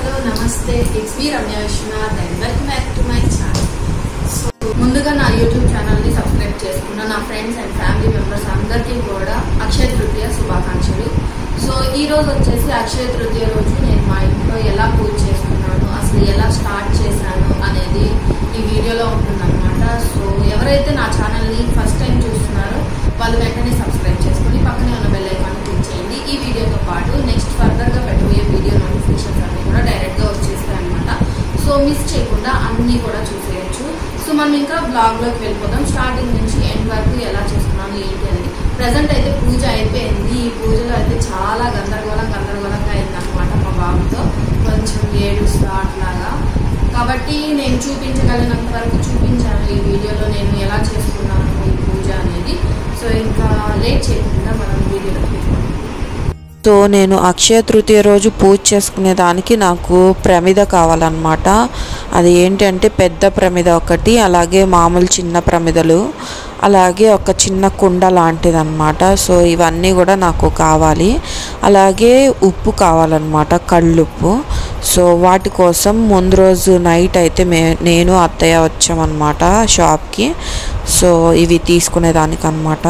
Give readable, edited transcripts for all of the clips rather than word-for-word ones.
Hello నమస్తే, it's me Ramya Vishwanath and welcome back to my channel. So ముందుగా నా YouTube ఛానల్ని సబ్స్క్రైబ్ చేసుకున్న నా ఫ్రెండ్స్ అండ్ ఫ్యామిలీ మెంబర్స్ అందరికీ కూడా అక్షయ తృతీయ శుభాకాంక్షలు. సో ఈ రోజు వచ్చేసి అక్షయ తృతీయ రోజు నేను మా ఇంట్లో ఎలా పూజ చేసుకున్నాను, అసలు ఎలా స్టార్ట్ చేశాను అనేది ఈ వీడియోలో ఉంటుందన్నమాట. సో ఎవరైతే నా ఛానల్ని ఫస్ట్ టైం చూస్తున్నారో వాళ్ళు వెంటనే సబ్స్క్రైబ్ చేసుకుని పక్కనే ఉన్న బెల్ ఐకాన్ క్లిక్ చేయండి. ఈ వీడియోతో పాటు నెక్స్ట్ ఫర్దర్గా పెట్టబోయే వీడియో నోటిఫికేషన్స్ అన్నీ కూడా డైరెక్ట్గా వచ్చేస్తాయి అనమాట. సో మిస్ చేయకుండా అన్నీ కూడా చూసేయచ్చు. సో మనం ఇంకా బ్లాగ్లోకి వెళ్ళిపోదాం. స్టార్టింగ్ నుంచి ఎండ్ వరకు ఎలా చేసుకున్నాను ఏంటి అనేది. ప్రజెంట్ అయితే పూజ అయిపోయింది. ఈ పూజలో అయితే చాలా గందరగోళంగా అయిందనమాట. మా బాబుతో కొంచెం ఏడుస్తా అట్లాగా. కాబట్టి నేను చూపించగలిగినంత వరకు చూపించాను ఈ వీడియోలో నేను ఎలా చేసుకున్నాను ఈ పూజ అనేది. సో ఇంకా లేట్ చేయకుండా మనం వీడియోలోకి వెళ్ళిపోతాం. సో నేను అక్షయ తృతీయ రోజు పూజ చేసుకునే దానికి నాకు ప్రమిద కావాలన్నమాట. అది ఏంటంటే పెద్ద ప్రమిద ఒకటి, అలాగే మామూలు చిన్న ప్రమిదలు, అలాగే ఒక చిన్న కుండ లాంటిదన్నమాట. సో ఇవన్నీ కూడా నాకు కావాలి. అలాగే ఉప్పు కావాలన్నమాట, కళ్ళుప్పు. సో వాటి కోసం ముందు రోజు నైట్ అయితే నేను అత్తయ్య వచ్చామన్నమాట షాప్కి. సో ఇవి తీసుకునేదానికి అన్నమాట.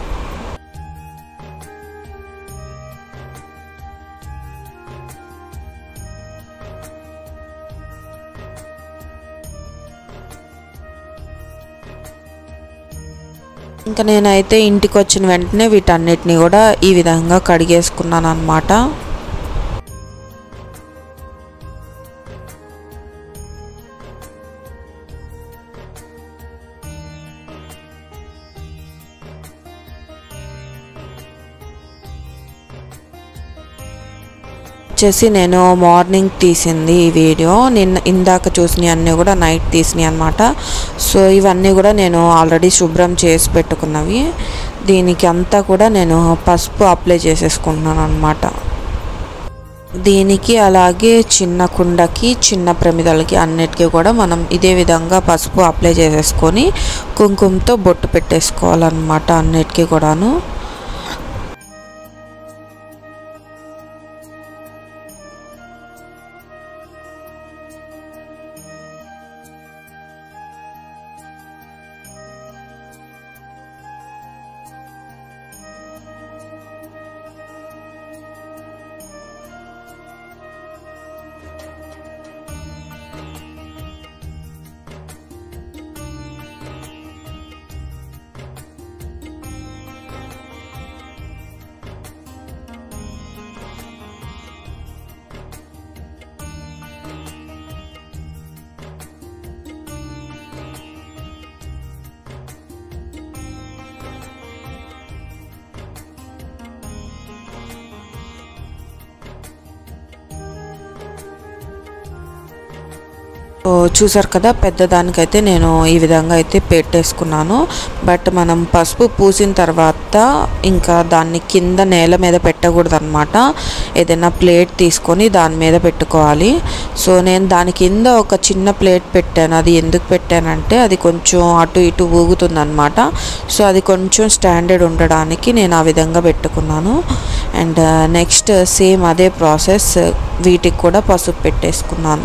ఇంకా నేనైతే ఇంటికి వచ్చిన వెంటనే వీటన్నిటిని కూడా ఈ విధంగా కడిగేసుకున్నాను అన్నమాట. వచ్చేసి నేను మార్నింగ్ తీసింది ఈ వీడియో. ఇందాక చూసినవి అన్నీ కూడా నైట్ తీసినవి అనమాట. సో ఇవన్నీ కూడా నేను ఆల్రెడీ శుభ్రం చేసి పెట్టుకున్నవి. దీనికి అంతా కూడా నేను పసుపు అప్లై చేసేసుకుంటున్నాను అనమాట. దీనికి అలాగే చిన్న కుండకి చిన్న ప్రమిదలకి అన్నిటికీ కూడా మనం ఇదే విధంగా పసుపు అప్లై చేసేసుకొని కుంకుమతో బొట్టు పెట్టేసుకోవాలన్నమాట అన్నిటికీ కూడాను. చూసారు కదా, పెద్దదానికైతే నేను ఈ విధంగా అయితే పెట్టేసుకున్నాను. బట్ మనం పసుపు పూసిన తర్వాత ఇంకా దాన్ని కింద నేల మీద పెట్టకూడదు అనమాట. ఏదైనా ప్లేట్ తీసుకొని దాని మీద పెట్టుకోవాలి. సో నేను దాని కింద ఒక చిన్న ప్లేట్ పెట్టాను. అది ఎందుకు పెట్టానంటే అది కొంచెం అటు ఇటు ఊగుతుంది అనమాట. సో అది కొంచెం స్టాండర్డ్ ఉండడానికి నేను ఆ విధంగా పెట్టుకున్నాను. అండ్ నెక్స్ట్ సేమ్ అదే ప్రాసెస్ వీటికి కూడా పసుపు పెట్టేసుకున్నాను.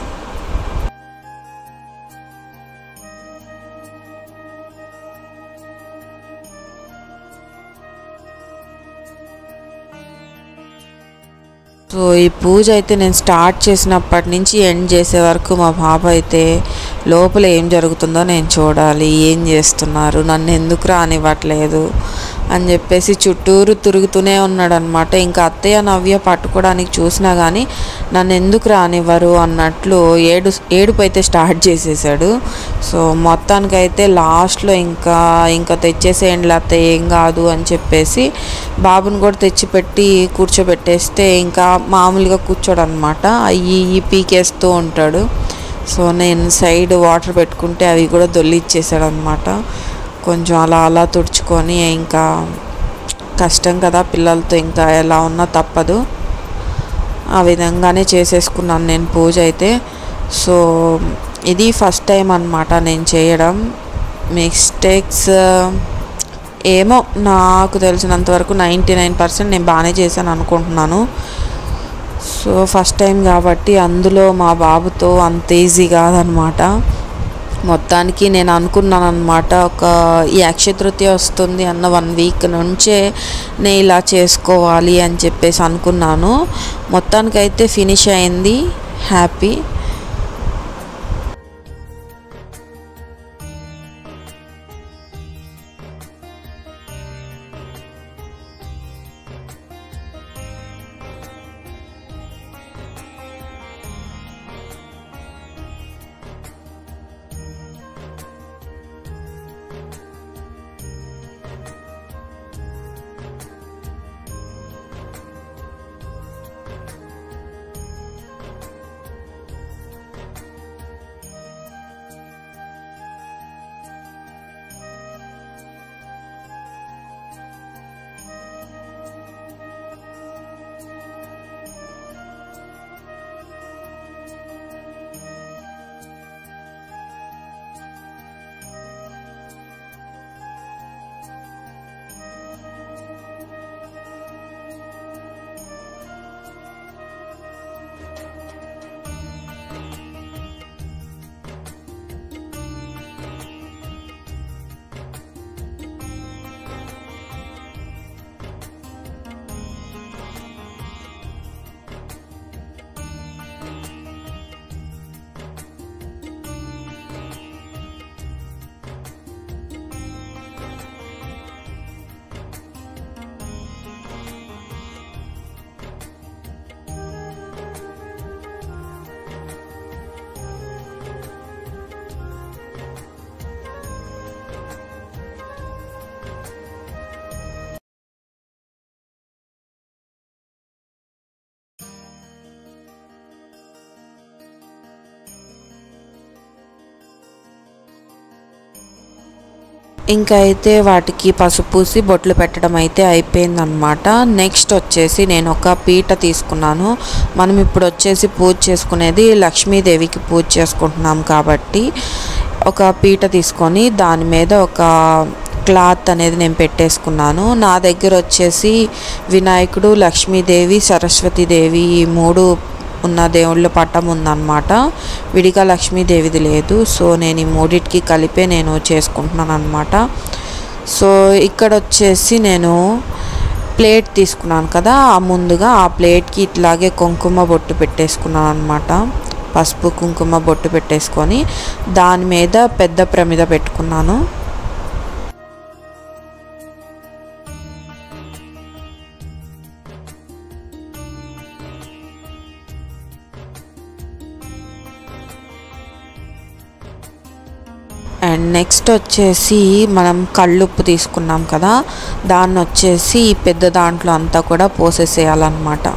సో ఈ పూజ అయితే నేను స్టార్ట్ చేసినప్పటి నుంచి ఎండ్ చేసే వరకు మా బాబు అయితే లోపల ఏం జరుగుతుందో నేను చూడాలి, ఏం చేస్తున్నారు, నన్ను ఎందుకు రానివ్వట్లేదు అని చెప్పేసి చుట్టూరు తిరుగుతూనే ఉన్నాడు అనమాట. ఇంకా అత్తయ్య నవ్య పట్టుకోవడానికి చూసినా కానీ నన్ను ఎందుకు రానివ్వరు అన్నట్లు ఏడుపు అయితే స్టార్ట్ చేసేసాడు. సో మొత్తానికైతే లాస్ట్లో ఇంకా తెచ్చేసేయండి అత్తయ్య, ఏం కాదు అని చెప్పేసి బాబుని కూడా తెచ్చిపెట్టి కూర్చోబెట్టేస్తే ఇంకా మామూలుగా కూర్చోడు అనమాట. అవి పీకేస్తూ ఉంటాడు. సో నేను సైడ్ వాటర్ పెట్టుకుంటే అవి కూడా దొల్లిచ్చేసాడు అనమాట. కొంచెం అలా తుడుచుకొని ఇంకా కష్టం కదా పిల్లలతో, ఇంకా ఎలా ఉన్నా తప్పదు. ఆ విధంగానే చేసేసుకున్నాను నేను పూజ అయితే. సో ఇది ఫస్ట్ టైం అనమాట నేను చేయడం. మిస్టేక్స్ ఏమో నాకు తెలిసినంతవరకు 99% నేను బాగానే చేశాను అనుకుంటున్నాను. సో ఫస్ట్ టైం కాబట్టి అందులో మా బాబుతో అంత ఈజీ కాదనమాట. మొత్తానికి నేను అనుకున్నాను అనమాట, ఈ అక్షయ తృతీయ వస్తుంది అన్న 1 వీక్ నుంచే నేను ఇలా చేసుకోవాలి అని చెప్పేసి అనుకున్నాను. మొత్తానికైతే ఫినిష్ అయింది. హ్యాపీ. ఇంకా అయితే వాటికి పసుపు పూసి బొట్లు పెట్టడం అయితే అయిపోయిందనమాట. నెక్స్ట్ వచ్చేసి నేను ఒక పీట తీసుకున్నాను. మనం ఇప్పుడు వచ్చేసి పూజ చేసుకునేది లక్ష్మీదేవికి పూజ చేసుకుంటున్నాం కాబట్టి ఒక పీట తీసుకొని దాని మీద ఒక క్లాత్ అనేది నేను పెట్టేసుకున్నాను. నా దగ్గర వచ్చేసి వినాయకుడు, లక్ష్మీదేవి, సరస్వతీదేవి ఈ 3 ఉన్న దేవుళ్ళ పటం ఉందన్నమాట. విడిగా లక్ష్మీదేవిది లేదు. సో నేను ఈ 3టికి కలిపే నేను చేసుకుంటున్నాను అనమాట. సో ఇక్కడ వచ్చేసి నేను ప్లేట్ తీసుకున్నాను కదా, ముందుగా ఆ ప్లేట్కి ఇట్లాగే కుంకుమ బొట్టు పెట్టేసుకున్నాను అనమాట. పసుపు కుంకుమ బొట్టు పెట్టేసుకొని దాని మీద పెద్ద ప్రమిద పెట్టుకున్నాను. అండ్ నెక్స్ట్ వచ్చేసి మనం కళ్ళుప్పు తీసుకున్నాం కదా, దాన్ని వచ్చేసి పెద్ద దాంట్లో అంతా కూడా పోసేసేయాలన్నమాట.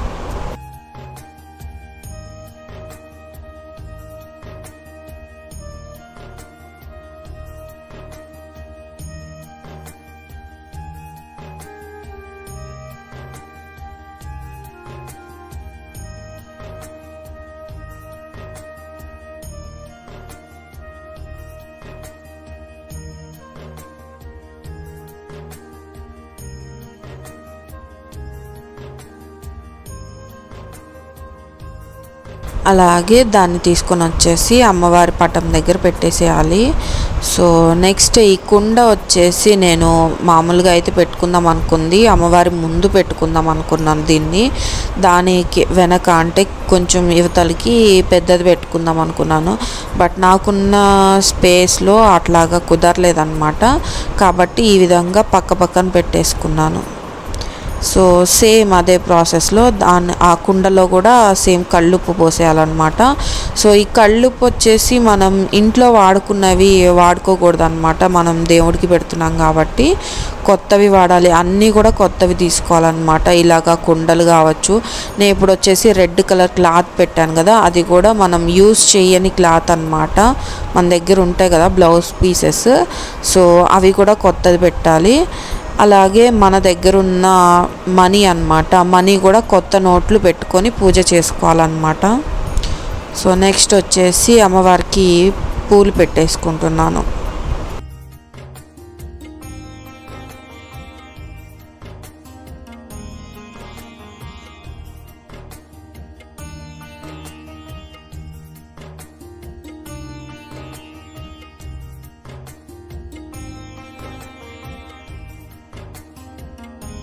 అలాగే దాన్ని తీసుకొని వచ్చేసి అమ్మవారి పటం దగ్గర పెట్టేసేయాలి. సో నెక్స్ట్ ఈ కుండ వచ్చేసి నేను మామూలుగా అయితే పెట్టుకుందాం అనుకుంది, అమ్మవారి ముందు పెట్టుకుందాం అనుకున్నాను దీన్ని. దానికి వెనక అంటే కొంచెం యువతలకి పెద్దది పెట్టుకుందాం అనుకున్నాను. బట్ నాకున్న స్పేస్లో అట్లాగా కుదరలేదన్నమాట. కాబట్టి ఈ విధంగా పక్క పక్కన పెట్టేసుకున్నాను. సో సేమ్ అదే ప్రాసెస్లో ఆ కుండలో కూడా సేమ్ కళ్ళుప్పు పోసేయాలన్నమాట. సో ఈ కళ్ళుప్పు వచ్చేసి మనం ఇంట్లో వాడుకున్నవి వాడుకోకూడదు అనమాట. మనం దేవుడికి పెడుతున్నాం కాబట్టి కొత్తవి వాడాలి. అన్నీ కూడా కొత్తవి తీసుకోవాలన్నమాట. ఇలాగా కుండలు కావచ్చు. నేను ఇప్పుడు వచ్చేసి రెడ్ కలర్ క్లాత్ పెట్టాను కదా, అది కూడా మనం యూస్ చేయని క్లాత్ అనమాట. మన దగ్గర ఉంటాయి కదా బ్లౌజ్ పీసెస్, సో అవి కూడా కొత్తది పెట్టాలి. అలాగే మన దగ్గర ఉన్న మనీ అన్నమాట, మనీ కూడా కొత్త నోట్లు పెట్టుకొని పూజ చేసుకోవాలన్నమాట. సో నెక్స్ట్ వచ్చేసి అమ్మవారికి పూలు పెట్టేసుకుంటున్నాను.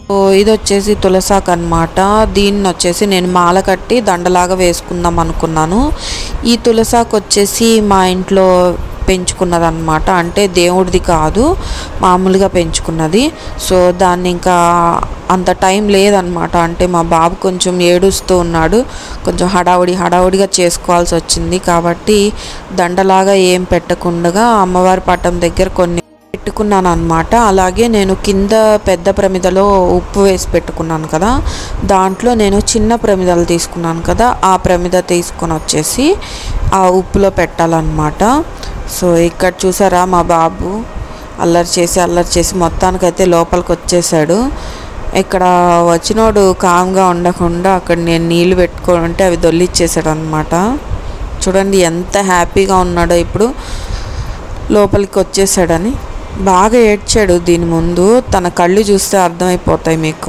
సో ఇది వచ్చేసి తులసాకు అనమాట. దీన్ని వచ్చేసి నేను మాల కట్టి దండలాగా వేసుకుందాం అనుకున్నాను. ఈ తులసాకు వచ్చేసి మా ఇంట్లో పెంచుకున్నది అనమాట, అంటే దేవుడిది కాదు, మామూలుగా పెంచుకున్నది. సో దాన్ని ఇంకా అంత టైం లేదనమాట, అంటే మా బాబు కొంచెం ఏడుస్తూ ఉన్నాడు, కొంచెం హడావుడిగా చేసుకోవాల్సి వచ్చింది. కాబట్టి దండలాగా ఏం పెట్టకుండా అమ్మవారి పటం దగ్గర కొన్ని పెట్టుకున్నాను అనమాట. అలాగే నేను కింద పెద్ద ప్రమిదలో ఉప్పు వేసి పెట్టుకున్నాను కదా, దాంట్లో నేను చిన్న ప్రమిదలు తీసుకున్నాను కదా, ఆ ప్రమిద తీసుకొని వచ్చేసి ఆ ఉప్పులో పెట్టాలన్నమాట. సో ఇక్కడ చూసారా మా బాబు అల్లరి చేసి మొత్తానికైతే లోపలికి వచ్చేసాడు. ఇక్కడ వచ్చినోడు కామ్గా ఉండకుండా అక్కడ నేను నీళ్ళు పెట్టుకుంటే అవి దొల్లిచ్చేసాడు అనమాట. చూడండి ఎంత హ్యాపీగా ఉన్నాడో, ఇప్పుడు లోపలికి వచ్చేసాడని. బాగా ఏడ్చాడు. దీని ముందు తన కళ్ళు చూస్తే అర్థమైపోతాయి మీకు.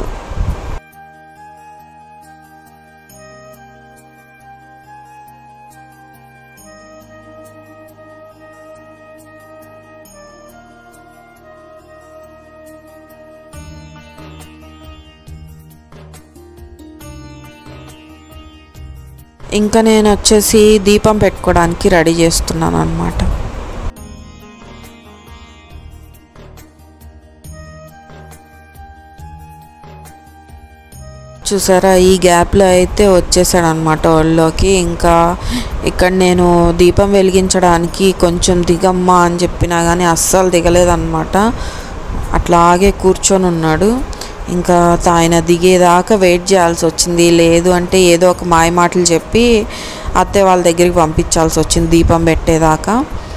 ఇంకా నేను వచ్చేసి దీపం పెట్టుకోవడానికి రెడీ చేస్తున్నాను అన్నమాట. చూసారా ఈ గ్యాప్లో అయితే వచ్చేసాడు అనమాట ఒళ్ళోకి. ఇంకా ఇక్కడ నేను దీపం వెలిగించడానికి కొంచెం దిగమ్మా అని చెప్పినా కానీ అస్సలు దిగలేదన్నమాట, అట్లాగే కూర్చొని ఉన్నాడు. ఇంకా ఆయన దిగేదాకా వెయిట్ చేయాల్సి వచ్చింది. లేదు అంటే ఏదో ఒక మాయ మాటలు చెప్పి అత్తయ్య వాళ్ళ దగ్గరికి పంపించాల్సి వచ్చింది దీపం పెట్టేదాకా.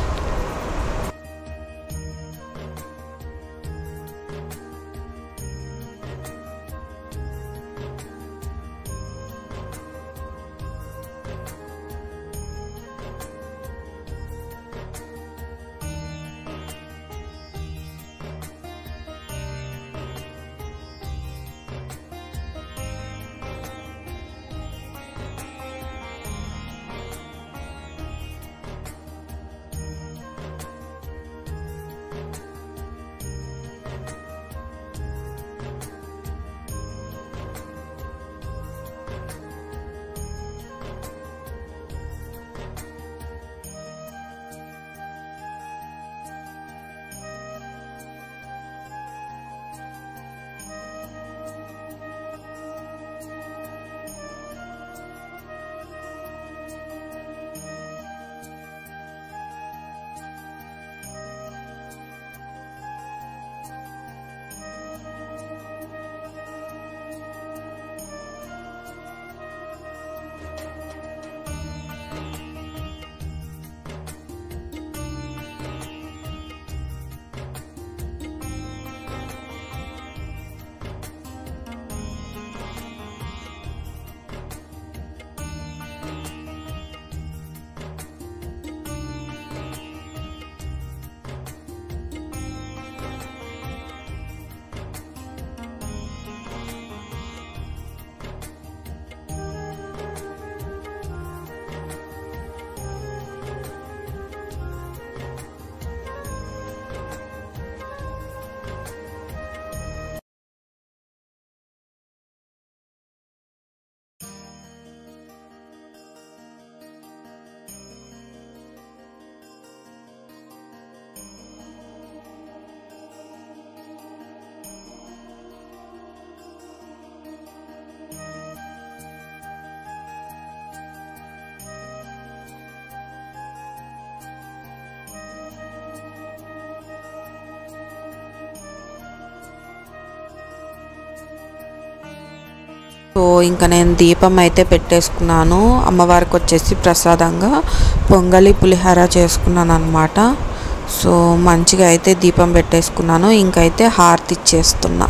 సో ఇంకా నేను దీపం అయితే పెట్టేసుకున్నాను. అమ్మవారికి వచ్చేసి ప్రసాదంగా పొంగలి పులిహోర చేసుకున్నాను అనమాట. సో మంచిగా అయితే దీపం పెట్టేసుకున్నాను. ఇంకైతే హారతి ఇచ్చేస్తున్నా.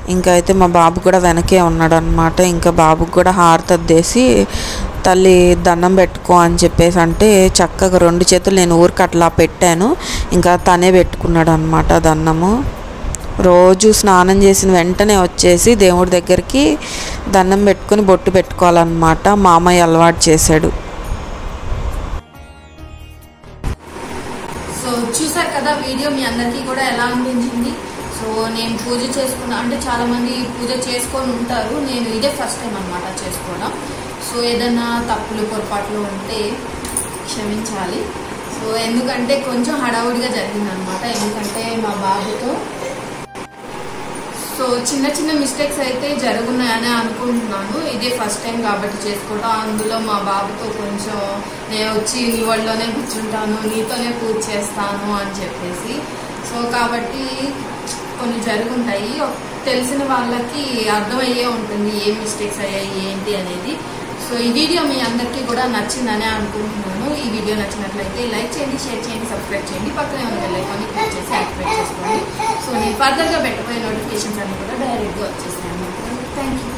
ఇంకా అయితే మా బాబు కూడా వెనకే ఉన్నాడు అనమాట. ఇంకా బాబుకి కూడా హారతి అద్దేసి తల్లి దండం పెట్టుకో అని చెప్పేసి అంటే చక్కగా 2 చేతులు నేను ఊరికి అట్లా పెట్టాను. ఇంకా తనే పెట్టుకున్నాడు అనమాట దండము. రోజు స్నానం చేసిన వెంటనే వచ్చేసి దేవుడి దగ్గరికి దండం పెట్టుకొని బొట్టు పెట్టుకోవాలన్నమాట. మామయ్య అలవాటు చేశాడు. సో చూసారు కదా వీడియో, మీ అందరికీ కూడా ఎలా అనిపించింది? సో నేను పూజ చేసుకున్నా అంటే చాలామంది పూజ చేసుకొని ఉంటారు, నేను ఇదే ఫస్ట్ టైం అనమాట చేసుకోవడం. సో ఏదైనా తప్పులు పొరపాట్లు ఉంటే క్షమించాలి. సో ఎందుకంటే కొంచెం హడావుడిగా జరిగిందనమాట, ఎందుకంటే మా బాబుతో సో చిన్న చిన్న మిస్టేక్స్ అయితే జరుగున్నాయని అనుకుంటున్నాను. ఇదే ఫస్ట్ టైం కాబట్టి చేసుకోవడం. అందులో మా బాబుతో కొంచెం నేను వచ్చి నీ వాళ్ళలోనే కూర్చుంటాను, నీతోనే పూజ చేస్తాను అని చెప్పేసి, సో కాబట్టి కొన్ని జరుగుంటాయి. తెలిసిన వాళ్ళకి అర్థమయ్యే ఉంటుంది ఏ మిస్టేక్స్ అయ్యాయి ఏంటి అనేది. సో ఈ వీడియో మీ అందరికీ కూడా నచ్చిందని అనుకుంటున్నాను. ఈ వీడియో నచ్చినట్లయితే లైక్ చేయండి, షేర్ చేయండి, సబ్స్క్రైబ్ చేయండి, పక్కనే ఉన్న బెల్ ఐకాన్ని క్లిక్ చేసి యాక్టివేట్ చేసుకోండి. సో నేను ఫర్దర్గా పెట్టబోయే నోటిఫికేషన్స్ అన్ని కూడా డైరెక్ట్గా వచ్చేసాను. Thank you.